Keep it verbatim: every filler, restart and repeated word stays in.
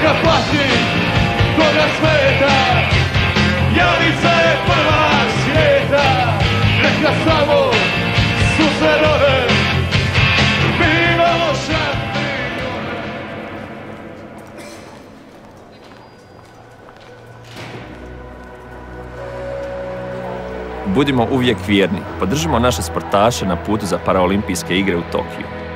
neka pati, koga smeta. Janica je prva svijeta, neka samo suze rode, bilo šampione. Budimo uvijek vjerni, podržimo naše sportaše na putu za paraolimpijske igre u Tokiju.